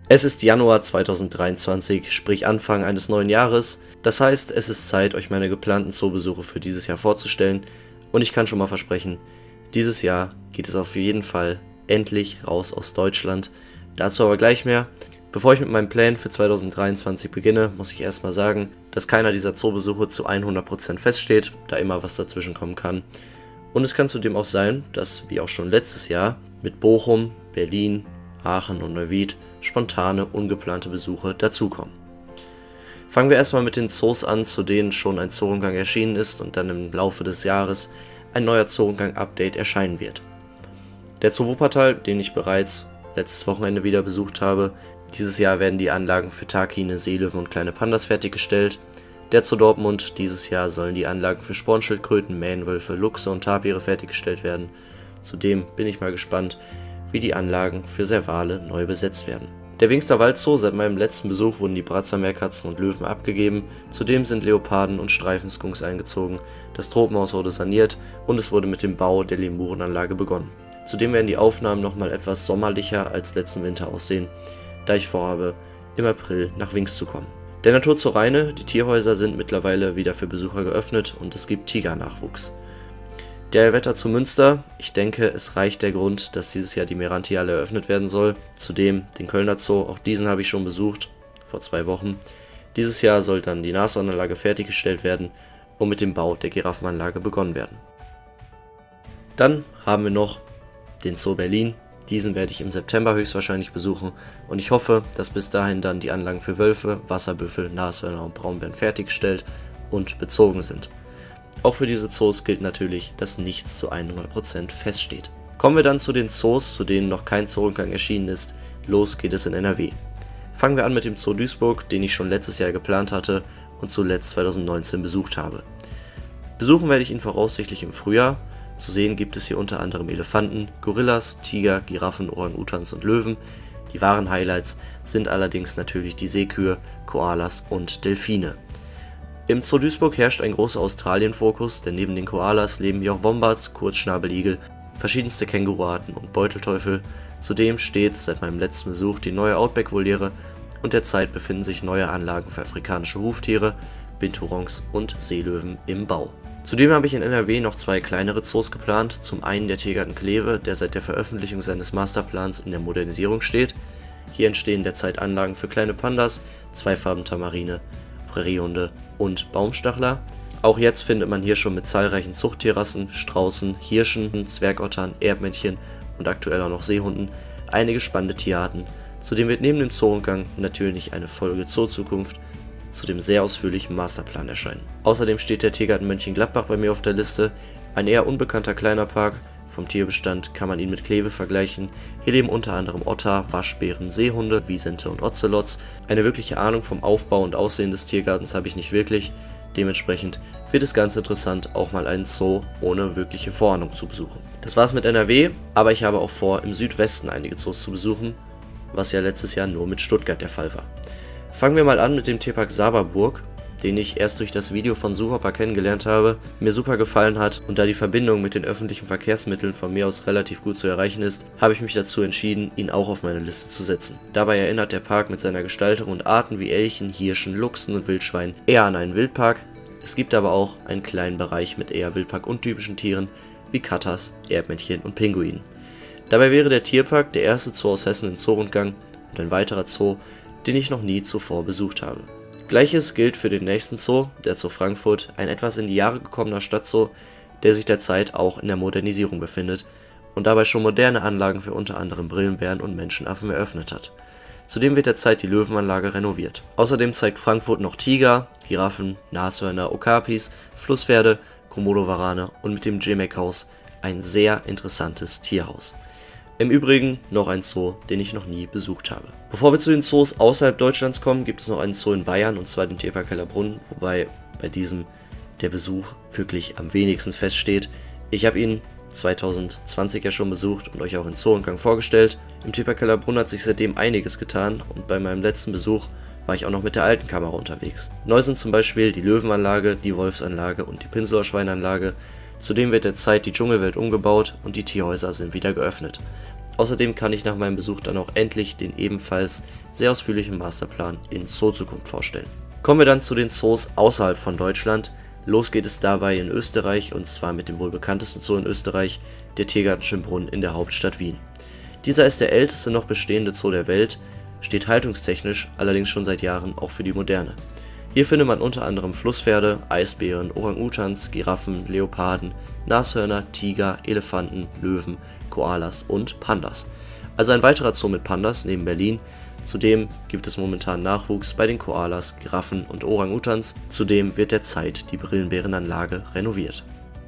Es ist Januar 2023, sprich Anfang eines neuen Jahres. Das heißt, es ist Zeit, euch meine geplanten Zoobesuche für dieses Jahr vorzustellen. Und ich kann schon mal versprechen, dieses Jahr geht es auf jeden Fall endlich raus aus Deutschland. Dazu aber gleich mehr. Bevor ich mit meinem Plan für 2023 beginne, muss ich erstmal sagen, dass keiner dieser Zoobesuche zu 100% feststeht, da immer was dazwischen kommen kann. Und es kann zudem auch sein, dass, wie auch schon letztes Jahr, mit Bochum, Berlin, Aachen und Neuwied spontane, ungeplante Besuche dazukommen. Fangen wir erstmal mit den Zoos an, zu denen schon ein Zoorundgang erschienen ist und dann im Laufe des Jahres ein neuer Zoorundgang-Update erscheinen wird. Der Zoo Wuppertal, den ich bereits letztes Wochenende wieder besucht habe. Dieses Jahr werden die Anlagen für Takine, Seelöwen und kleine Pandas fertiggestellt. Der Zoo Dortmund, dieses Jahr sollen die Anlagen für Spornschildkröten, Mähnwölfe, Luchse und Tapire fertiggestellt werden. Zudem bin ich mal gespannt, wie die Anlagen für Servale neu besetzt werden. Der Wingster Waldzoo, seit meinem letzten Besuch wurden die Bratzer Meerkatzen und Löwen abgegeben, zudem sind Leoparden und Streifenskunks eingezogen, das Tropenhaus wurde saniert und es wurde mit dem Bau der Lemurenanlage begonnen. Zudem werden die Aufnahmen nochmal etwas sommerlicher als letzten Winter aussehen, da ich vorhabe, im April nach Wings zu kommen. Der Naturzoo Rheine, die Tierhäuser sind mittlerweile wieder für Besucher geöffnet und es gibt Tigernachwuchs. Der Wetter zu Münster, ich denke, es reicht der Grund, dass dieses Jahr die Merantiale eröffnet werden soll. Zudem den Kölner Zoo, auch diesen habe ich schon besucht, vor 2 Wochen. Dieses Jahr soll dann die Nashornanlage fertiggestellt werden und mit dem Bau der Giraffenanlage begonnen werden. Dann haben wir noch den Zoo Berlin, diesen werde ich im September höchstwahrscheinlich besuchen und ich hoffe, dass bis dahin dann die Anlagen für Wölfe, Wasserbüffel, Nashörner und Braunbären fertiggestellt und bezogen sind. Auch für diese Zoos gilt natürlich, dass nichts zu 100% feststeht. Kommen wir dann zu den Zoos, zu denen noch kein Zoorundgang erschienen ist. Los geht es in NRW. Fangen wir an mit dem Zoo Duisburg, den ich schon letztes Jahr geplant hatte und zuletzt 2019 besucht habe. Besuchen werde ich ihn voraussichtlich im Frühjahr. Zu sehen gibt es hier unter anderem Elefanten, Gorillas, Tiger, Giraffen, Orang-Utans und Löwen. Die wahren Highlights sind allerdings natürlich die Seekühe, Koalas und Delfine. Im Zoo Duisburg herrscht ein großer Australien-Fokus, denn neben den Koalas leben hier auch Wombats, Kurzschnabeligel, verschiedenste Känguruarten und Beutelteufel. Zudem steht seit meinem letzten Besuch die neue Outback-Voliere und derzeit befinden sich neue Anlagen für afrikanische Huftiere, Binturongs und Seelöwen im Bau. Zudem habe ich in NRW noch 2 kleinere Zoos geplant, zum einen der Tiergarten Kleve, der seit der Veröffentlichung seines Masterplans in der Modernisierung steht. Hier entstehen derzeit Anlagen für kleine Pandas, Zweifarben-Tamarine, Präriehunde und Baumstachler. Auch jetzt findet man hier schon mit zahlreichen Zuchttierrassen, Straußen, Hirschen, Zwergottern, Erdmännchen und aktuell auch noch Seehunden einige spannende Tierarten. Zudem wird neben dem Zoorundgang natürlich eine Folge Zoo-Zukunft zu dem sehr ausführlichen Masterplan erscheinen. Außerdem steht der Tiergarten Mönchengladbach bei mir auf der Liste, ein eher unbekannter kleiner Park. Vom Tierbestand kann man ihn mit Kleve vergleichen. Hier leben unter anderem Otter, Waschbären, Seehunde, Wisente und Ozelots. Eine wirkliche Ahnung vom Aufbau und Aussehen des Tiergartens habe ich nicht wirklich. Dementsprechend wird es ganz interessant, auch mal einen Zoo ohne wirkliche Vorahnung zu besuchen. Das war's mit NRW, aber ich habe auch vor, im Südwesten einige Zoos zu besuchen, was ja letztes Jahr nur mit Stuttgart der Fall war. Fangen wir mal an mit dem Tierpark Saberburg, den ich erst durch das Video von Suhopper kennengelernt habe, mir super gefallen hat und da die Verbindung mit den öffentlichen Verkehrsmitteln von mir aus relativ gut zu erreichen ist, habe ich mich dazu entschieden, ihn auch auf meine Liste zu setzen. Dabei erinnert der Park mit seiner Gestaltung und Arten wie Elchen, Hirschen, Luchsen und Wildschweinen eher an einen Wildpark. Es gibt aber auch einen kleinen Bereich mit eher Wildpark-untypischen Tieren wie Katas, Erdmännchen und Pinguinen. Dabei wäre der Tierpark der erste Zoo aus Hessen in Zoorundgang und ein weiterer Zoo, den ich noch nie zuvor besucht habe. Gleiches gilt für den nächsten Zoo, der Zoo Frankfurt, ein etwas in die Jahre gekommener Stadtzoo, der sich derzeit auch in der Modernisierung befindet und dabei schon moderne Anlagen für unter anderem Brillenbären und Menschenaffen eröffnet hat. Zudem wird derzeit die Löwenanlage renoviert. Außerdem zeigt Frankfurt noch Tiger, Giraffen, Nashörner, Okapis, Flusspferde, Komodowarane und mit dem Gyemek-Haus ein sehr interessantes Tierhaus. Im Übrigen noch ein Zoo, den ich noch nie besucht habe. Bevor wir zu den Zoos außerhalb Deutschlands kommen, gibt es noch einen Zoo in Bayern, und zwar den Tierpark Hellerbrunn, wobei bei diesem der Besuch wirklich am wenigsten feststeht. Ich habe ihn 2020 ja schon besucht und euch auch in Zoorundgang vorgestellt. Im Tierpark Hellerbrunn hat sich seitdem einiges getan und bei meinem letzten Besuch war ich auch noch mit der alten Kamera unterwegs. Neu sind zum Beispiel die Löwenanlage, die Wolfsanlage und die Pinseler-Schweinanlage. Zudem wird derzeit die Dschungelwelt umgebaut und die Tierhäuser sind wieder geöffnet. Außerdem kann ich nach meinem Besuch dann auch endlich den ebenfalls sehr ausführlichen Masterplan in Zoo-Zukunft vorstellen. Kommen wir dann zu den Zoos außerhalb von Deutschland. Los geht es dabei in Österreich, und zwar mit dem wohl bekanntesten Zoo in Österreich, der Tiergarten Schönbrunn in der Hauptstadt Wien. Dieser ist der älteste noch bestehende Zoo der Welt, steht haltungstechnisch allerdings schon seit Jahren auch für die Moderne. Hier findet man unter anderem Flusspferde, Eisbären, Orang-Utans, Giraffen, Leoparden, Nashörner, Tiger, Elefanten, Löwen, Koalas und Pandas. Also ein weiterer Zoo mit Pandas neben Berlin. Zudem gibt es momentan Nachwuchs bei den Koalas, Giraffen und Orang-Utans. Zudem wird derzeit die Brillenbärenanlage renoviert.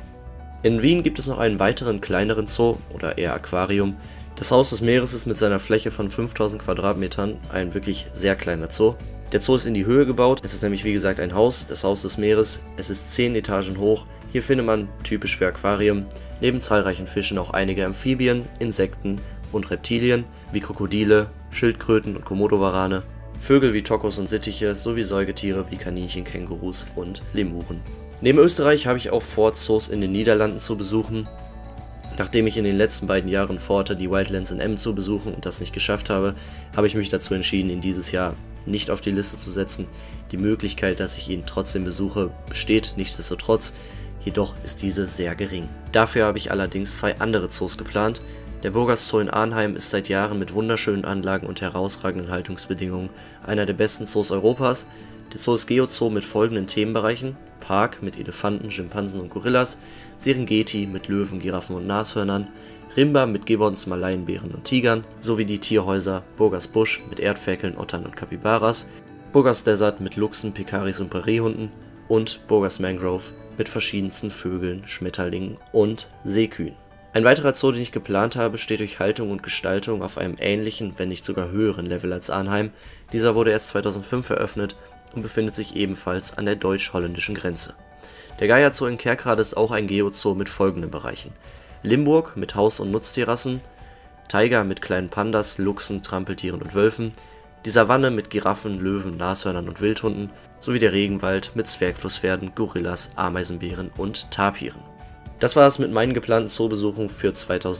In Wien gibt es noch einen weiteren kleineren Zoo oder eher Aquarium. Das Haus des Meeres ist mit seiner Fläche von 5000 Quadratmetern ein wirklich sehr kleiner Zoo. Der Zoo ist in die Höhe gebaut, es ist nämlich wie gesagt ein Haus, das Haus des Meeres, es ist 10 Etagen hoch. Hier findet man, typisch für Aquarium, neben zahlreichen Fischen auch einige Amphibien, Insekten und Reptilien wie Krokodile, Schildkröten und Komodowarane, Vögel wie Tokos und Sittiche sowie Säugetiere wie Kaninchen, Kängurus und Lemuren. Neben Österreich habe ich auch vor, Zoos in den Niederlanden zu besuchen. Nachdem ich in den letzten beiden Jahren vorhatte, die Wildlands in Emmen zu besuchen und das nicht geschafft habe, habe ich mich dazu entschieden, ihn dieses Jahr nicht auf die Liste zu setzen. Die Möglichkeit, dass ich ihn trotzdem besuche, besteht nichtsdestotrotz, jedoch ist diese sehr gering. Dafür habe ich allerdings 2 andere Zoos geplant. Der Burgers Zoo in Arnheim ist seit Jahren mit wunderschönen Anlagen und herausragenden Haltungsbedingungen einer der besten Zoos Europas. Der Zoo ist Geozoo mit folgenden Themenbereichen: Park mit Elefanten, Schimpansen und Gorillas, Serengeti mit Löwen, Giraffen und Nashörnern, Rimba mit Gibbons, Malayenbären und Tigern, sowie die Tierhäuser Burgers Busch mit Erdferkeln, Ottern und Capybaras, Burgers Desert mit Luchsen, Pekaris und Prähriehunden und Burgers Mangrove mit verschiedensten Vögeln, Schmetterlingen und Seekühen. Ein weiterer Zoo, den ich geplant habe, steht durch Haltung und Gestaltung auf einem ähnlichen, wenn nicht sogar höheren Level als Arnheim. Dieser wurde erst 2005 eröffnet und befindet sich ebenfalls an der deutsch-holländischen Grenze. Der Geier Zoo in Kerkrade ist auch ein Geozoo mit folgenden Bereichen: Limburg mit Haus- und Nutztierrassen, Taiga mit kleinen Pandas, Luchsen, Trampeltieren und Wölfen, die Savanne mit Giraffen, Löwen, Nashörnern und Wildhunden sowie der Regenwald mit Zwergflusspferden, Gorillas, Ameisenbären und Tapiren. Das war es mit meinen geplanten Zoobesuchen für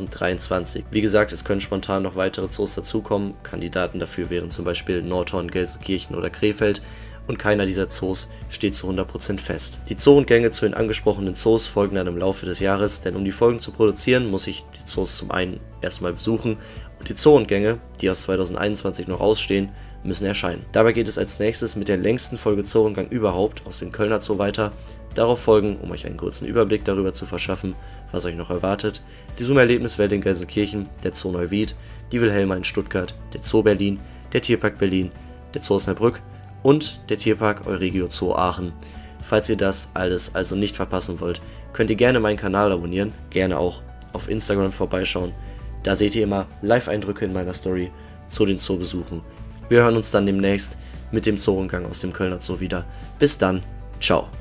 2023. Wie gesagt, es können spontan noch weitere Zoos dazukommen. Kandidaten dafür wären zum Beispiel Nordhorn, Gelsenkirchen oder Krefeld. Und keiner dieser Zoos steht zu 100% fest. Die Zoorundgänge zu den angesprochenen Zoos folgen dann im Laufe des Jahres, denn um die Folgen zu produzieren, muss ich die Zoos zum einen erstmal besuchen und die Zoorundgänge, die aus 2021 noch ausstehen, müssen erscheinen. Dabei geht es als nächstes mit der längsten Folge Zoorundgang überhaupt aus dem Kölner Zoo weiter. Darauf folgen, um euch einen kurzen Überblick darüber zu verschaffen, was euch noch erwartet, die Zoom-Erlebniswelt in Gelsenkirchen, der Zoo Neuwied, die Wilhelma in Stuttgart, der Zoo Berlin, der Tierpark Berlin, der Zoo Osnabrück und der Tierpark Euregio Zoo Aachen. Falls ihr das alles also nicht verpassen wollt, könnt ihr gerne meinen Kanal abonnieren, gerne auch auf Instagram vorbeischauen. Da seht ihr immer Live-Eindrücke in meiner Story zu den Zoobesuchen. Wir hören uns dann demnächst mit dem Zoorundgang aus dem Kölner Zoo wieder. Bis dann, ciao.